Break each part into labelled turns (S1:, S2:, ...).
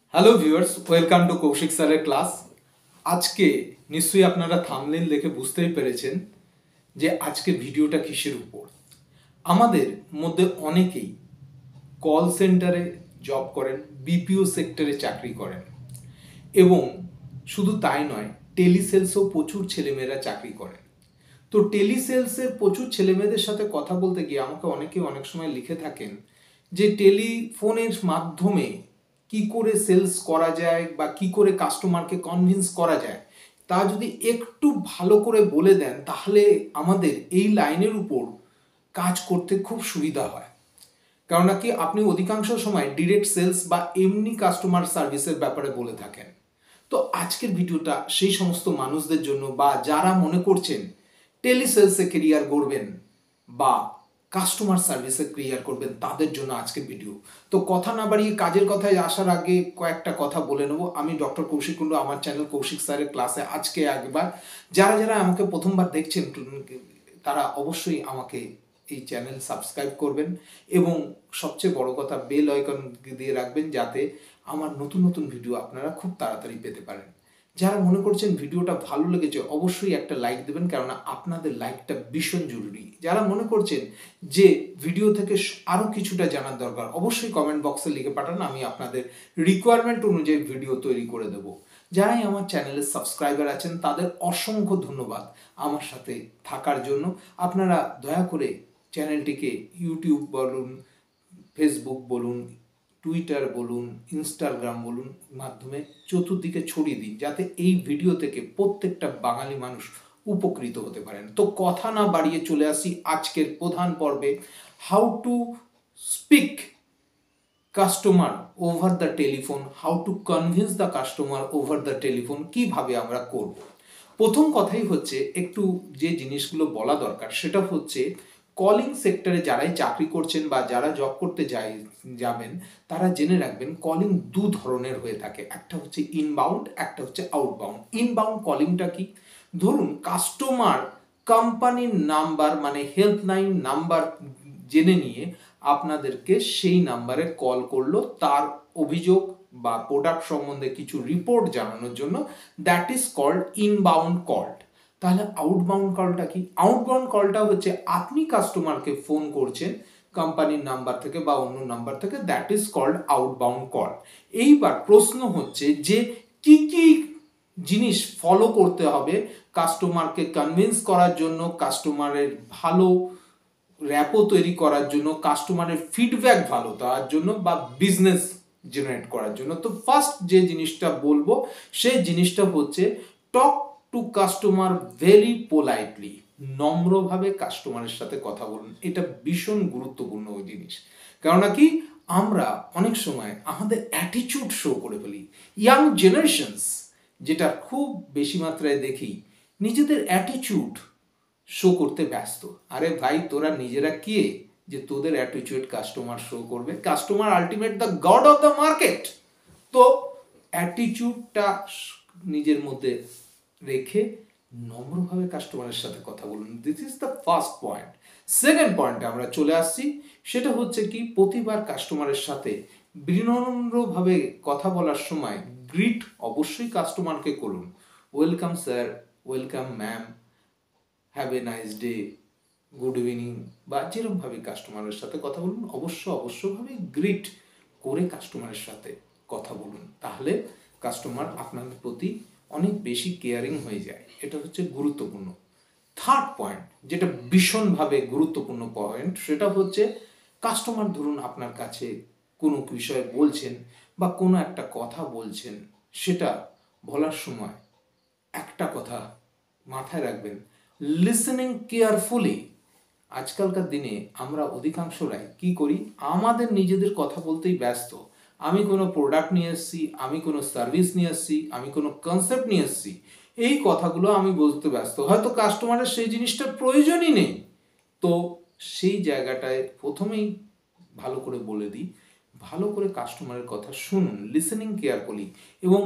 S1: Hello viewers, welcome to Koushik স্যারের class. আজকে নিশ্চয়ই আপনারা থাম্বনেল দেখে বুঝতেই পেরেছেন যে আজকে ভিডিওটা কিসের উপর। আমাদের মধ্যে অনেকেই কল সেন্টারে জব করেন, বিপিও সেক্টরে চাকরি করেন এবং শুধু তাই নয়, টেলিসেলসও প্রচুর ছেলেমেয়েরা চাকরি করেন। তো টেলিসেলসের প্রচুর ছেলেমেয়েদের সাথে কথা বলতে গিয়ে আমাকে অনেকে অনেক সময় লিখে থাকেন যে টেলিফোনের মাধ্যমে কি করে সেলস করা যায় বা কি করে কাস্টমারকে কনভিন্স করা যায় তা যদি একটু ভালো করে বলে দেন তাহলে আমাদের এই লাইনের উপর কাজ করতে খুব সুবিধা হয়। কারণ কি আপনি অধিকাংশ সময় ডিরেক্ট সেলস বা এমনি কাস্টমার সার্ভিসের ব্যাপারে বলে থাকেন। তো আজকের ভিডিওটা সেই সমস্ত মানুষদের জন্য বা যারা মনে করছেন টেলিসেলসে কেরিয়ার গড়বেন বা কাস্টমার সার্ভিসে কেরিয়ার করবেন তাদের জন্য আজকের ভিডিও। তো কথা না বাড়িয়ে কাজের কথায় আসার আগে কয়েকটা কথা বলে নেব। আমি ডক্টর কৌশিক কুন্ডু, আমার চ্যানেল কৌশিক স্যারের ক্লাসে আজকে একবার যারা যারা আমাকে প্রথমবার দেখছেন তারা অবশ্যই আমাকে এই চ্যানেল সাবস্ক্রাইব করবেন এবং সবচেয়ে বড় কথা বেল আইকন দিয়ে রাখবেন যাতে আমার নতুন নতুন ভিডিও আপনারা খুব তাড়াতাড়ি পেতে পারেন। যারা মনে করছেন ভিডিওটা ভালো লেগেছে অবশ্যই একটা লাইক দেবেন, কেননা আপনাদের লাইকটা ভীষণ জরুরি। যারা মনে করছেন যে ভিডিও থেকে আরও কিছুটা জানার দরকার অবশ্যই কমেন্ট বক্সে লিখে পাঠান, আমি আপনাদের রিকোয়ারমেন্ট অনুযায়ী ভিডিও তৈরি করে দেব। যারাই আমার চ্যানেলের সাবস্ক্রাইবার আছেন তাদের অসংখ্য ধন্যবাদ আমার সাথে থাকার জন্য। আপনারা দয়া করে চ্যানেলটিকে ইউটিউব বলুন, ফেসবুক বলুন, টুইটার বলুন, ইনস্টাগ্রাম বলুন মাধ্যমে চতুর্দিকে ছড়িয়ে দিন যাতে এই ভিডিও থেকে প্রত্যেকটা বাঙালি মানুষ উপকৃত হতে পারেন। তো কথা না বাড়িয়ে চলে আসি আজকের প্রধান পর্বে, how to speak customer over the telephone, how to convince the customer over the telephone, কিভাবে আমরা করব। প্রথম কথাই হচ্ছে একটু যে জিনিসগুলো বলা দরকার সেটা হচ্ছে কলিং সেক্টরে যারাই চাকরি করছেন বা যারা জব করতে যাবেন তারা জেনে রাখবেন কলিং দু ধরনের হয়ে থাকে, একটা হচ্ছে ইনবাউন্ড, একটা হচ্ছে আউটবাউন্ড। ইনবাউন্ড কলিংটা কি? ধরুন কাস্টমার কোম্পানির নাম্বার মানে হেল্পলাইন নাম্বার জেনে নিয়ে আপনাদেরকে সেই নাম্বারে কল করলো তার অভিযোগ বা প্রোডাক্ট সম্বন্ধে কিছু রিপোর্ট জানানোর জন্য, that is called inbound call. তাহলে আউটবাউন্ড কলটা কি? আউটবাউন্ড কলটা হচ্ছে আপনি কাস্টমারকে ফোন করছেন কোম্পানির নাম্বার থেকে বা অন্য নাম্বার থেকে, that is called outbound call. এইবার প্রশ্ন হচ্ছে যে কি কি জিনিস ফলো করতে হবে কাস্টমারকে কনভিন্স করার জন্য, কাস্টমারের ভালো র্যাপো তৈরি করার জন্য, কাস্টমারের ফিডব্যাক ভালো দেওয়ার জন্য বা বিজনেস জেনারেট করার জন্য। তো ফার্স্ট যে জিনিসটা বলবো সেই জিনিসটা হচ্ছে talk to customer very politely. নম্রভাবে কাস্টমারের সাথে কথা বলুন, এটা ভীষণ গুরুত্বপূর্ণ ওই জিনিস। কেননা কি আমরা অনেক সময় আমাদের অ্যাটিটিউড শো করে ফেলি। ইয়াং জেনারেশনস যেটা খুব বেশি মাত্রায় দেখি, নিজেদের অ্যাটিটিউড শো করতে ব্যস্ত। আরে ভাই, তোরা নিজেরা কে যে তোদের অ্যাটিটিউড কাস্টমার শো করবে? Customer ultimate the god of the market. তো অ্যাটিটিউডটা নিজের মধ্যে রেখে নম্রভাবে কাস্টমারের সাথে কথা বলুন। This is the first point. Second পয়েন্টে আমরা চলে আসছি, সেটা হচ্ছে কি প্রতিবার কাস্টমারের সাথে বিনম্রভাবে কথা বলার সময় গ্রিট অবশ্যই কাস্টমারকে করুন। Welcome sir, welcome ma'am, have a nice day, good evening, বা যেরকমভাবে কাস্টমারের সাথে কথা বলুন অবশ্যভাবে গ্রিট করে কাস্টমারের সাথে কথা বলুন। তাহলে কাস্টমার আপনাদের প্রতি অনেক বেশি কেয়ারিং হয়ে যায়। এটা হচ্ছে গুরুত্বপূর্ণ। থার্ড পয়েন্ট, যেটা ভীষণভাবে গুরুত্বপূর্ণ পয়েন্ট, সেটা হচ্ছে কাস্টমার ধরুন আপনার কাছে কোনো বিষয়ে বলছেন বা কোনো একটা কথা বলছেন, সেটা বলার সময় একটা কথা মাথায় রাখবেন, লিসেনিং কেয়ারফুলি। আজকালকার দিনে আমরা অধিকাংশরাই কি করি, আমাদের নিজেদের কথা বলতেই ব্যস্ত। আমি কোনো প্রোডাক্ট নিয়ে এসেছি, আমি কোনো সার্ভিস নিয়ে এসেছি, আমি কোনো কনসেপ্ট নিয়ে এসেছি, এই কথাগুলো আমি বলতে ব্যস্ত। হয়তো কাস্টমারের সেই জিনিসটার প্রয়োজনই নেই। তো সেই জায়গাটায় প্রথমেই ভালো করে বলে দিই, ভালো করে কাস্টমারের কথা শুনুন, লিসেনিং কেয়ারফুলি, এবং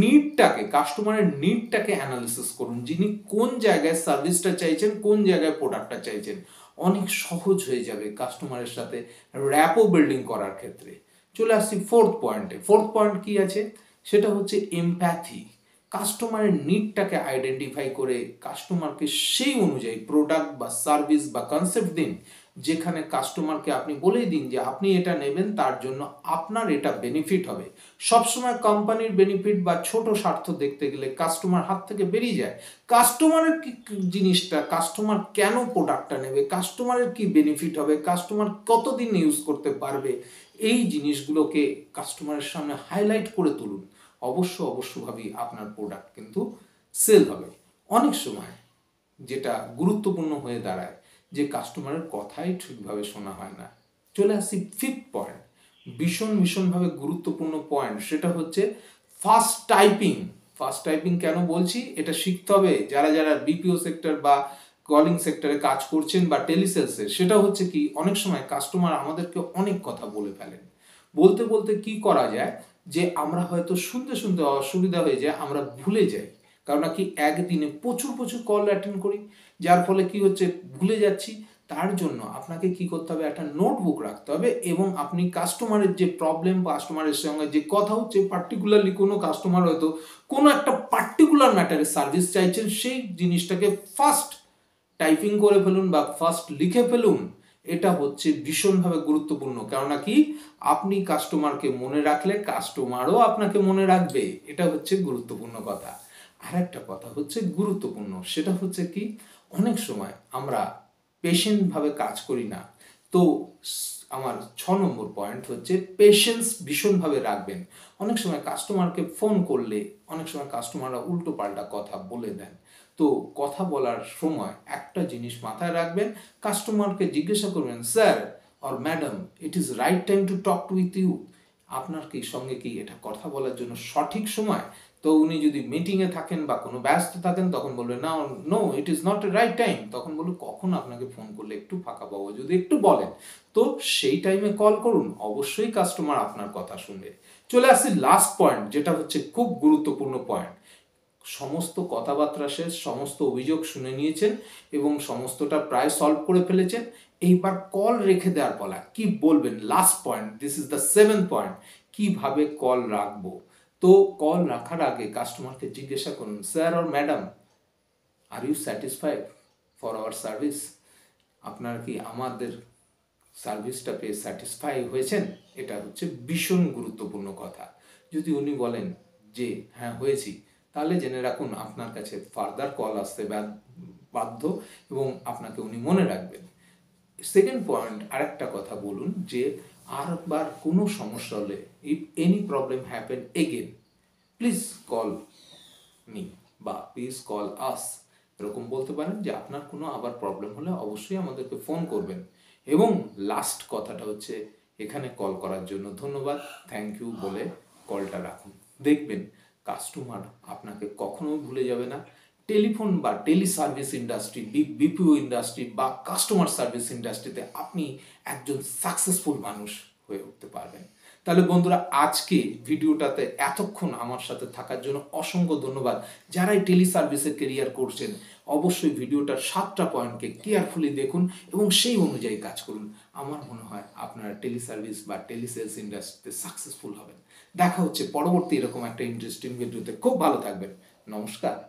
S1: কাস্টমারের নিডটাকে অ্যানালিসিস করুন। যিনি কোন জায়গায় সার্ভিসটা চাইছেন, কোন জায়গায় প্রোডাক্টটা চাইছেন, অনেক সহজ হয়ে যাবে কাস্টমারের সাথে র্যাপো বিল্ডিং করার ক্ষেত্রে। চলে আসছি ফোর্থ পয়েন্টে। ফোর্থ পয়েন্ট কি আছে, সেটা হচ্ছে এমপ্যাথি। কাস্টমারের নিডটাকে আইডেন্টিফাই করে কাস্টমারকে সেই অনুযায়ী প্রোডাক্ট বা সার্ভিস বা কনসেপ্ট দিন, যেখানে কাস্টমারকে আপনি বলেই দিন যে আপনি এটা নেবেন, তার জন্য আপনার এটা বেনিফিট হবে। সবসময় কোম্পানির বেনিফিট বা ছোট স্বার্থ দেখতে গেলে কাস্টমার হাত থেকে বেরিয়ে যায়। কাস্টমারের কি জিনিসটা, কাস্টমার কেন প্রোডাক্টটা নেবে, কাস্টমারের কি বেনিফিট হবে, কাস্টমার কতদিন ইউজ করতে পারবে, এই জিনিসগুলোকে কাস্টমারের সামনে হাইলাইট করে তুলুন। অবশ্যভাবেই আপনার প্রোডাক্ট কিন্তু সেল হবে। অনেক সময় যেটা গুরুত্বপূর্ণ হয়ে দাঁড়ায় যে কাস্টমারের কথাই ঠিকভাবে শোনা হয় না। চলে আসছি ফিফথ পয়েন্ট, ভীষণভাবে গুরুত্বপূর্ণ পয়েন্ট, সেটা হচ্ছে ফাস্ট টাইপিং। ফাস্ট টাইপিং কেন বলছি, এটা শিখতে হবে যারা বিপিও সেক্টর বা কলিং সেক্টরে কাজ করছেন বা টেলিসেলসে। সেটা হচ্ছে কি, অনেক সময় কাস্টমার আমাদেরকে অনেক কথা বলে ফেলেন। বলতে কি করা যায় যে আমরা হয়তো শুনতে অসুবিধা হয়ে যায়, আমরা ভুলে যাই। কারণ কি, একদিনে প্রচুর কল অ্যাটেন্ড করি, যার ফলে কি হচ্ছে, ভুলে যাচ্ছি। তার জন্য আপনাকে কি করতে হবে, একটা নোটবুক রাখতে হবে এবং আপনি কাস্টমারের যে প্রবলেম, কাস্টমারের সঙ্গে যে কথা হচ্ছে, পার্টিকুলারলি কোনো কাস্টমার হয়তো কোনো একটা পার্টিকুলার ম্যাটারের সার্ভিস চাইছেন, সেই জিনিসটাকে ফার্স্ট টাইপিং করে ফেলুন বা ফার্স্ট লিখে ফেলুন। এটা হচ্ছে ভীষণভাবে গুরুত্বপূর্ণ। কেননা কি, আপনি কাস্টমারকে মনে রাখলে কাস্টমারও আপনাকে মনে রাখবে। এটা হচ্ছে গুরুত্বপূর্ণ কথা। আর একটা কথা হচ্ছে গুরুত্বপূর্ণ, সেটা হচ্ছে কি, অনেক সময় আমরা পেশেন্টভাবে কাজ করি না। তো আমার 6 নম্বর পয়েন্ট হচ্ছে পেশেন্স ভীষণভাবে রাখবেন। অনেক সময় কাস্টমারকে ফোন করলে অনেক সময় কাস্টমাররা উল্টো পাল্টা কথা বলে দেন। তো কথা বলার সময় একটা জিনিস মাথায় রাখবেন, কাস্টমারকে জিজ্ঞাসা করবেন, sir or madam, it is right time to talk with you. আপনার কি সঙ্গে কি এটা কথা বলার জন্য সঠিক সময়? তো উনি যদি মিটিংয়ে থাকেন বা কোনো ব্যস্ত থাকেন, তখন বলবেন না, no it is not a right time. তখন বলুন, কখন আপনাকে ফোন করলে একটু ফাঁকা পাবো, যদি একটু বলেন তো সেই টাইমে কল করুন। অবশ্যই কাস্টমার আপনার কথা শুনবে। চলে আসছি লাস্ট পয়েন্ট, যেটা হচ্ছে খুব গুরুত্বপূর্ণ পয়েন্ট। সমস্ত কথাবার্তা শেষ, সমস্ত অভিযোগ শুনে নিয়েছেন এবং সমস্তটা প্রায় সলভ করে ফেলেছেন। এইবার কল রেখে দেওয়ার পালা। কি বলবেন, last point, this is the 7th point, কিভাবে কল রাখবো। তো কল রাখার আগে কাস্টমারকে জিজ্ঞাসা করুন, sir or madam, are you satisfied for our service? আপনারা কি আমাদের সার্ভিসটা পেয়ে স্যাটিসফাই হয়েছেন? এটা হচ্ছে ভীষণ গুরুত্বপূর্ণ কথা। যদি উনি বলেন যে হ্যাঁ হয়েছি, তাহলে জেনে রাখুন আপনার কাছে ফার্দার কল আসতে বাধ্য এবং আপনাকে উনি মনে রাখবেন। সেকেন্ড পয়েন্ট, আরেকটা কথা বলুন যে আরেকবার কোনো সমস্যা হলে, if any problem happen again, please call me বা প্লিজ কল আস। এরকম বলতে পারেন যে আপনার কোনো আবার প্রবলেম হলে অবশ্যই আমাদেরকে ফোন করবেন। এবং লাস্ট কথাটা হচ্ছে, এখানে কল করার জন্য ধন্যবাদ, থ্যাংক ইউ বলে কলটা রাখুন। দেখবেন কাস্টমার আপনাকে কখনো ভুলে যাবে না। টেলিফোন বা tele service industry, BPO industry বা কাস্টমার সার্ভিস ইন্ডাস্ট্রিতে আপনি একজন সাকসেসফুল মানুষ হয়ে উঠতে পারবেন। তাহলে বন্ধুরা, আজকে ভিডিওটাতে এতক্ষণ আমার সাথে থাকার জন্য অসংখ্য ধন্যবাদ। যারাই টেলি সার্ভিসের কেরিয়ার করছেন, অবশ্যই ভিডিওটার 7টা পয়েন্টকে কেয়ারফুলি দেখুন এবং সেই অনুযায়ী কাজ করুন। আমার মনে হয় আপনারা টেলি সার্ভিস বা টেলি সেলস ইন্ডাস্ট্রিতে সাকসেসফুল হবেন। দেখা হচ্ছে পরবর্তী এরকম একটা ইন্টারেস্টিং ভিডিওতে। খুব ভালো থাকবেন। নমস্কার।